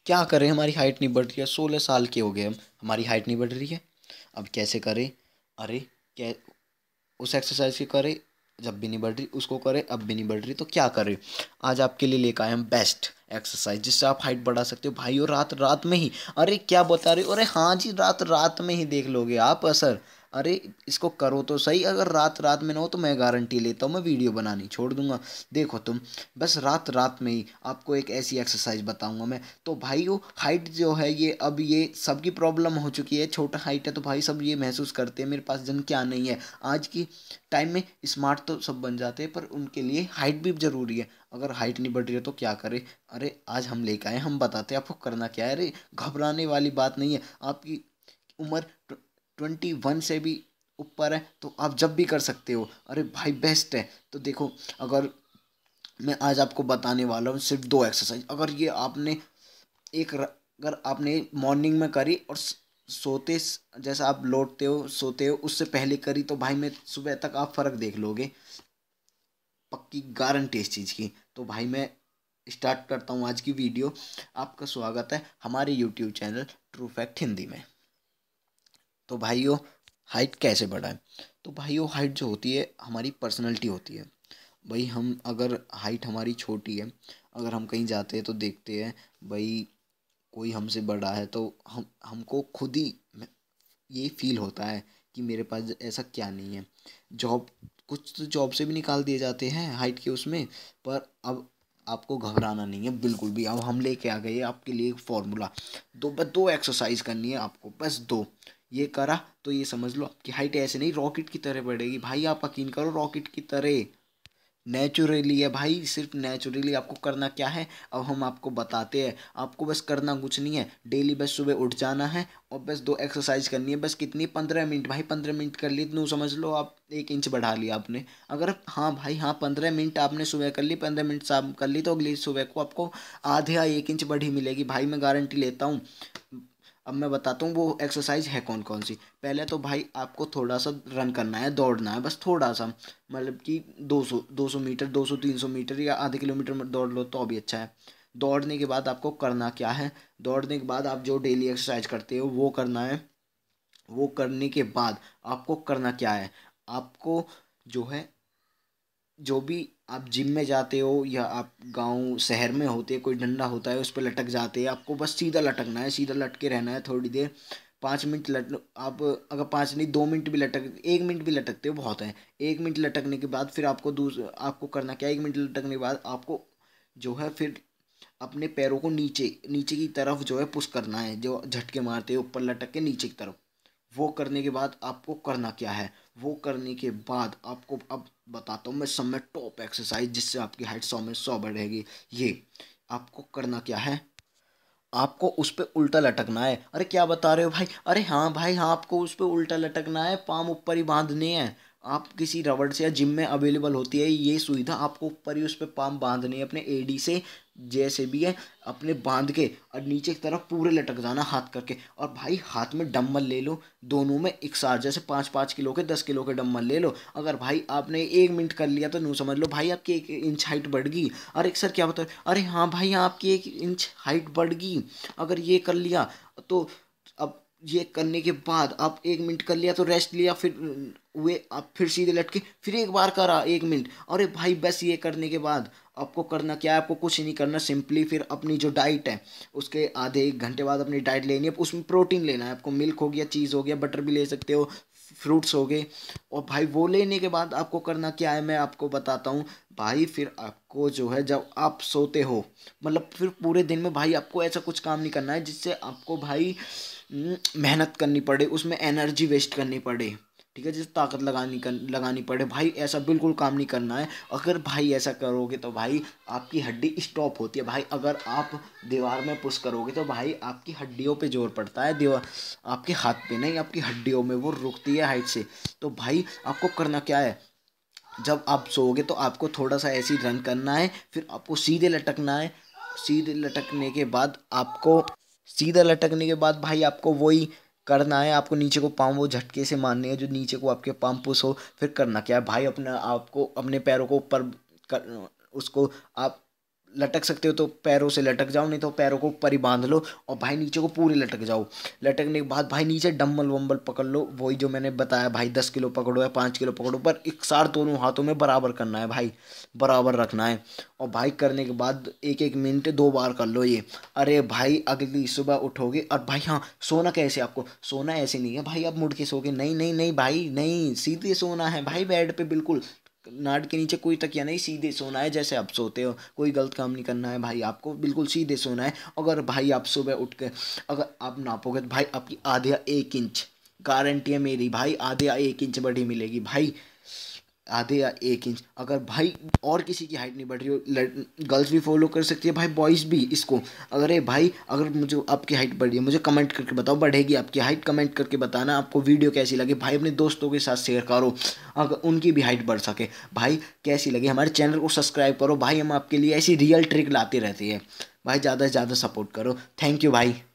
क्या करें, हमारी हाइट नहीं बढ़ रही है, 16 साल के हो गए हम, हमारी हाइट नहीं बढ़ रही है। अब कैसे करें? अरे क्या, उस एक्सरसाइज की करें जब भी नहीं बढ़ रही, उसको करें अब भी नहीं बढ़ रही, तो क्या करें? आज आपके लिए लेकर आए हम बेस्ट एक्सरसाइज जिससे आप हाइट बढ़ा सकते हो भाई, और रात रात में ही। अरे क्या बता रहे हो? अरे हाँ जी, रात रात में ही देख लोगे आप असर। अरे इसको करो तो सही, अगर रात रात में ना हो तो मैं गारंटी लेता हूँ, मैं वीडियो बनानी छोड़ दूंगा। देखो तुम, बस रात रात में ही आपको एक ऐसी एक्सरसाइज बताऊंगा मैं। तो भाई वो हाइट जो है, ये अब ये सबकी प्रॉब्लम हो चुकी है, छोटा हाइट है तो भाई सब ये महसूस करते हैं मेरे पास जन क्या नहीं है। आज की टाइम में स्मार्ट तो सब बन जाते हैं, पर उनके लिए हाइट भी ज़रूरी है। अगर हाइट नहीं बढ़ रही है तो क्या करें? अरे आज हम लेकर आए, हम बताते हैं आपको करना क्या है। अरे घबराने वाली बात नहीं है। आपकी उम्र 21 से भी ऊपर है तो आप जब भी कर सकते हो। अरे भाई बेस्ट है। तो देखो, अगर मैं आज आपको बताने वाला हूँ सिर्फ 2 एक्सरसाइज, अगर ये आपने अगर आपने मॉर्निंग में करी और जैसा आप लौटते हो सोते हो उससे पहले करी, तो भाई मैं सुबह तक आप फर्क देख लोगे, पक्की गारंटी इस चीज़ की। तो भाई मैं स्टार्ट करता हूँ आज की वीडियो। आपका स्वागत है हमारे YouTube channel true fact Hindi में। तो भाइयों, हाइट कैसे बढ़ाएं? तो भाइयों, हाइट जो होती है हमारी पर्सनैलिटी होती है। भाई हम अगर हाइट हमारी छोटी है, अगर हम कहीं जाते हैं तो देखते हैं भाई कोई हमसे बड़ा है, तो हम हमको खुद ही ये फील होता है कि मेरे पास ऐसा क्या नहीं है। जॉब, कुछ तो जॉब से भी निकाल दिए जाते हैं हाइट के उसमें। पर अब आपको घबराना नहीं है बिल्कुल भी। अब हम लेके आ गए आपके लिए एक फॉर्मूला। बस 2 एक्सरसाइज करनी है आपको, बस 2। ये करा तो ये समझ लो आपकी हाइट ऐसे नहीं रॉकेट की तरह बढ़ेगी भाई, आप यकीन करो रॉकेट की तरह नेचुरली है भाई, सिर्फ नेचुरली। आपको करना क्या है, अब हम आपको बताते हैं। आपको बस करना कुछ नहीं है, डेली बस सुबह उठ जाना है और बस 2 एक्सरसाइज करनी है। बस कितनी, 15 मिनट भाई, 15 मिनट कर ली तो समझ लो आप 1 इंच बढ़ा लिया आपने। अगर हाँ भाई हाँ, 15 मिनट आपने सुबह कर ली, 15 मिनट शाम कर ली, तो अगली सुबह को आपको आधे या 1 इंच बढ़ी मिलेगी भाई, मैं गारंटी लेता हूँ। अब मैं बताता हूँ वो एक्सरसाइज है कौन कौन सी। पहले तो भाई आपको थोड़ा सा रन करना है, दौड़ना है, बस थोड़ा सा। मतलब कि 200 मीटर, 200 300 मीटर या आधे किलोमीटर में दौड़ लो तो भी अच्छा है। दौड़ने के बाद आपको करना क्या है? दौड़ने के बाद आप जो डेली एक्सरसाइज करते हो वो करना है। वो करने के बाद आपको करना क्या है? आपको जो है, जो भी आप जिम में जाते हो या आप गांव शहर में होते, कोई डंडा होता है उस पर लटक जाते हैं, आपको बस सीधा लटकना है, सीधा लटके रहना है थोड़ी देर। 5 मिनट आप अगर 5 नहीं, 2 मिनट भी लटक, 1 मिनट भी लटकते हो बहुत है। 1 मिनट लटकने के बाद फिर आपको करना क्या है? 1 मिनट लटकने के बाद आपको जो है फिर अपने पैरों को नीचे नीचे की तरफ जो है पुश करना है, जो झटके मारते हैं ऊपर लटक के नीचे की तरफ। वो करने के बाद आपको करना क्या है? वो करने के बाद आपको अब बताता हूँ मैं सब में टॉप एक्सरसाइज जिससे आपकी हाइट 100 में 100 बढ़ेगी। ये आपको करना क्या है? आपको उस पे उल्टा लटकना है। अरे क्या बता रहे हो भाई? अरे हाँ भाई हाँ, आपको उस पे उल्टा लटकना है, पाम ऊपर ही बांधने हैं। आप किसी रबड़ से या जिम में अवेलेबल होती है ये सुविधा, आपको ऊपर ही उस पे पाम बांधनी है अपने एडी से, जैसे भी है अपने बांध के, और नीचे की तरफ पूरे लटक जाना हाथ करके। और भाई हाथ में डंबल ले लो, दोनों में एक साथ, जैसे 5-5 किलो के 10 किलो के डंबल ले लो। अगर भाई आपने 1 मिनट कर लिया तो यूँ समझ लो भाई आपकी 1 इंच हाइट बढ़ गई। अरे सर क्या बता रहे? अरे हाँ भाई हाँ, आपकी 1 इंच हाइट बढ़ गई। अगर ये कर लिया तो अब ये करने के बाद आप 1 मिनट कर लिया तो रेस्ट लिया, फिर हुए आप फिर सीधे लटके, फिर एक बार करा 1 मिनट। अरे भाई बस ये करने के बाद आपको करना क्या है? आपको कुछ नहीं करना, सिंपली फिर अपनी जो डाइट है उसके आधे 1 घंटे बाद अपनी डाइट लेनी है। उसमें प्रोटीन लेना है आपको, मिल्क हो गया, चीज़ हो गया, बटर भी ले सकते हो, फ्रूट्स हो गए। और भाई वो लेने के बाद आपको करना क्या है मैं आपको बताता हूँ। भाई फिर आपको जो है जब आप सोते हो, मतलब फिर पूरे दिन में भाई आपको ऐसा कुछ काम नहीं करना है जिससे आपको भाई मेहनत करनी पड़े, उसमें एनर्जी वेस्ट करनी पड़े, ठीक है, जिस ताकत लगानी पड़े, भाई ऐसा बिल्कुल काम नहीं करना है। अगर भाई ऐसा करोगे तो भाई आपकी हड्डी स्टॉप होती है भाई। अगर आप दीवार में पुश करोगे तो भाई आपकी हड्डियों पे जोर पड़ता है, दीवार आपके हाथ पे नहीं, आपकी हड्डियों में वो रुकती है हाइट से। तो भाई आपको करना क्या है? जब आप सोओगे तो आपको थोड़ा सा ऐसे ही रन करना है, फिर आपको सीधे लटकना है। सीधे लटकने के बाद आपको सीधा लटकने के बाद भाई आपको वही करना है, आपको नीचे को पाँव वो झटके से मारने हैं जो नीचे को आपके पाँव पुश हो। फिर करना क्या है भाई? अपना आपको अपने पैरों को ऊपर कर, उसको आप लटक सकते हो तो पैरों से लटक जाओ, नहीं तो पैरों को ऊपर ही बांध लो और भाई नीचे को पूरे लटक जाओ। लटकने के बाद भाई नीचे डम्बल वम्बल पकड़ लो, वही जो मैंने बताया भाई, 10 किलो पकड़ो या 5 किलो पकड़ो, पर एक साथ दोनों हाथों में बराबर करना है भाई, बराबर रखना है। और भाई करने के बाद 1-1 मिनट 2 बार कर लो ये। अरे भाई अगली सुबह उठोगे, और भाई हाँ, सोना कैसे, आपको सोना ऐसे नहीं है भाई आप मुड़ के सोगे, नहीं नहीं नहीं भाई नहीं, सीधे सोना है भाई बेड पे, बिल्कुल नाट के नीचे कोई तकिया नहीं, सीधे सोना है जैसे आप सोते हो, कोई गलत काम नहीं करना है भाई आपको, बिल्कुल सीधे सोना है। अगर भाई आप सुबह उठ के अगर आप नापोगे तो भाई आपकी आधे 1 इंच, गारंटी है मेरी भाई, आधे या 1 इंच बड़ी मिलेगी भाई, आधे या 1 इंच। अगर भाई और किसी की हाइट नहीं बढ़ रही हो, गर्ल्स भी फॉलो कर सकती है भाई, बॉयज़ भी इसको। अगर ये भाई अगर मुझे आपकी हाइट बढ़ी है, मुझे कमेंट करके बताओ, बढ़ेगी आपकी हाइट, कमेंट करके बताना आपको वीडियो कैसी लगी भाई, अपने दोस्तों के साथ शेयर करो अगर उनकी भी हाइट बढ़ सके भाई। कैसी लगी, हमारे चैनल को सब्सक्राइब करो भाई, हम आपके लिए ऐसी रियल ट्रिक लाते रहते हैं भाई, ज़्यादा से ज़्यादा सपोर्ट करो। थैंक यू भाई।